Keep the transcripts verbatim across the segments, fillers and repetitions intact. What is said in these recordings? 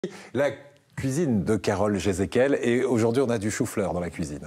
La cuisine de Carole Jézéquel, et aujourd'hui on a du chou-fleur dans la cuisine.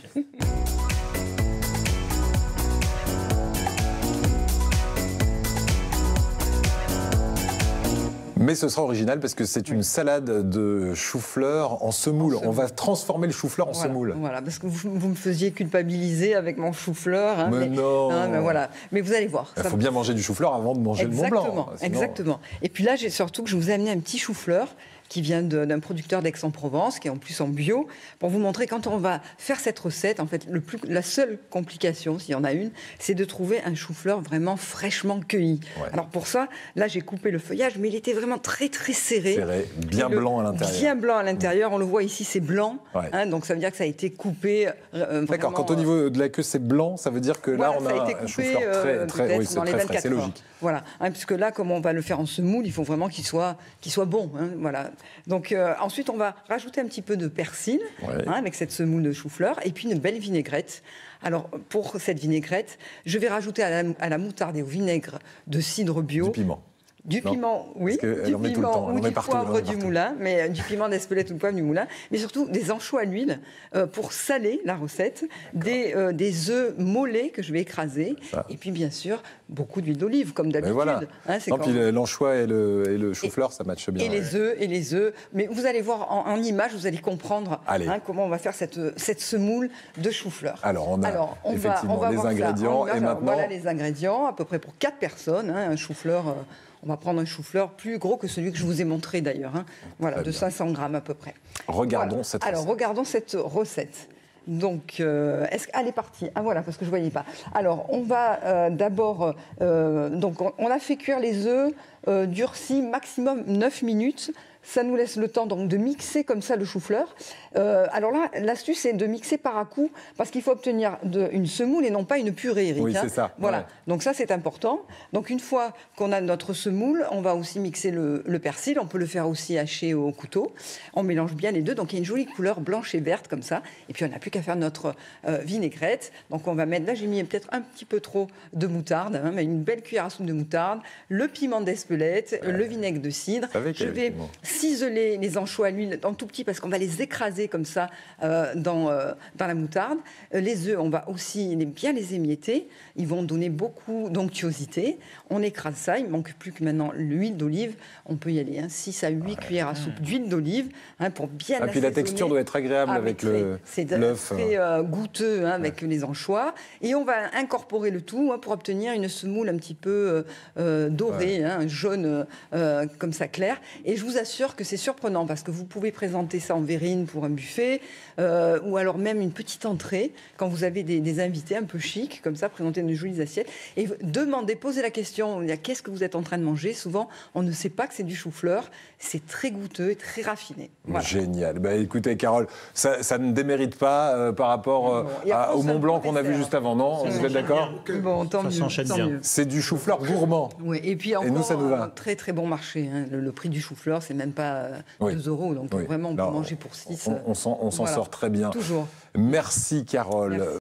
Mais ce sera original parce que c'est une salade de chou-fleur en semoule. En semoule. On va transformer le chou-fleur en voilà, semoule. Voilà, parce que vous, vous me faisiez culpabiliser avec mon chou-fleur. Hein, mais, mais non hein, mais, voilà. mais vous allez voir. Il faut bien manger du chou-fleur avant de manger exactement, le Mont Blanc. Sinon... Exactement. Et puis là, j'ai surtout que je vous ai amené un petit chou-fleur qui vient d'un producteur d'Aix-en-Provence, qui est en plus en bio, pour vous montrer quand on va faire cette recette, en fait, le plus, la seule complication, s'il y en a une, c'est de trouver un chou-fleur vraiment fraîchement cueilli. Ouais. Alors pour ça, là, j'ai coupé le feuillage, mais il était vraiment très, très serré. Serré, bien le, blanc à l'intérieur. Bien blanc à l'intérieur. On le voit ici, c'est blanc. Ouais. Hein, donc ça veut dire que ça a été coupé. Euh, D'accord, quand au niveau de la queue, c'est blanc, ça veut dire que voilà, là, on a, a été un chou-fleur euh, très, très, oui, dans les vingt-quatre c'est logique. Voilà, hein, puisque là, comme on va le faire en semoule, il faut vraiment qu'il soit, qu'il soit bon. Hein, voilà. Donc euh, ensuite, on va rajouter un petit peu de persil, ouais. hein, avec cette semoule de chou-fleur, et puis une belle vinaigrette. Alors, pour cette vinaigrette, je vais rajouter à la, à la moutarde et au vinaigre de cidre bio. Du piment. Du non. piment, oui, du piment ou du poivre du moulin, mais euh, du piment d'Espelette ou du poivre du moulin, mais surtout des anchois à l'huile euh, pour saler la recette, des, euh, des œufs mollets que je vais écraser, ça. Et puis bien sûr, beaucoup d'huile d'olive, comme d'habitude. Voilà. Hein, non, quand... puis l'anchois et le, et le chou-fleur, ça matche bien. Et ouais. les œufs, et les œufs. Mais vous allez voir en, en image, vous allez comprendre hein, comment on va faire cette, cette semoule de chou-fleur. Alors, on a Alors, on effectivement va, on va les ingrédients, ça. et maintenant... Voilà les ingrédients, à peu près pour quatre personnes, hein, un chou-fleur... Euh, On va prendre un chou-fleur plus gros que celui que je vous ai montré d'ailleurs, hein. Voilà, Très de bien. cinq cents grammes à peu près. Regardons voilà. cette Alors, recette. regardons cette recette. Donc, euh, est-ce qu'elle est partie? Ah voilà, parce que je ne voyais pas. Alors, on va euh, d'abord... Euh, donc, on, on a fait cuire les œufs euh, durcis maximum neuf minutes. Ça nous laisse le temps donc, de mixer comme ça le chou-fleur. Euh, alors là, l'astuce, c'est de mixer par à coup, parce qu'il faut obtenir de, une semoule et non pas une purée, Eric. Oui, hein. c'est ça. Voilà. Ouais. Donc ça, c'est important. Donc une fois qu'on a notre semoule, on va aussi mixer le, le persil. On peut le faire aussi haché au couteau. On mélange bien les deux. Donc il y a une jolie couleur blanche et verte comme ça. Et puis on n'a plus qu'à faire notre euh, vinaigrette. Donc on va mettre, là j'ai mis peut-être un petit peu trop de moutarde, hein, mais une belle cuillère à soupe de moutarde, le piment d'Espelette, ouais. le vinaigre de cidre. Je vais ciseler les anchois à l'huile en tout petit parce qu'on va les écraser comme ça euh, dans, euh, dans la moutarde. Euh, les œufs, on va aussi les, bien les émietter. Ils vont donner beaucoup d'onctuosité. On écrase ça. Il ne manque plus que maintenant l'huile d'olive. On peut y aller, hein, six à huit ouais. cuillères à soupe d'huile d'olive hein, pour bien ah, puis la texture doit être agréable ah, avec l'œuf. C'est très euh, goûteux hein, avec ouais. les anchois. Et on va incorporer le tout hein, pour obtenir une semoule un petit peu euh, dorée, ouais. hein, jaune euh, comme ça clair. Et je vous assure que c'est surprenant parce que vous pouvez présenter ça en verrine pour un buffet euh, ou alors même une petite entrée quand vous avez des, des invités un peu chics, comme ça, présenter une jolie assiette. Et demandez, posez la question, qu'est-ce que vous êtes en train de manger? Souvent, on ne sait pas que c'est du chou-fleur. C'est très goûteux et très raffiné. Voilà. Génial. Bah, écoutez, Carole, ça, ça ne démérite pas euh, par rapport euh, bon, à, au Mont Blanc qu'on a vu juste avant, non? Vous êtes d'accord? Bon, tant mieux. C'est du chou-fleur gourmand. Oui, et puis encore, et nous, ça nous va. Un très très bon marché. Hein. Le, le prix du chou-fleur, c'est même pas oui. deux euros. Donc oui. vraiment, on peut non, manger pour six. On, on s'en voilà. sort très bien. Toujours. Merci, Carole. Merci.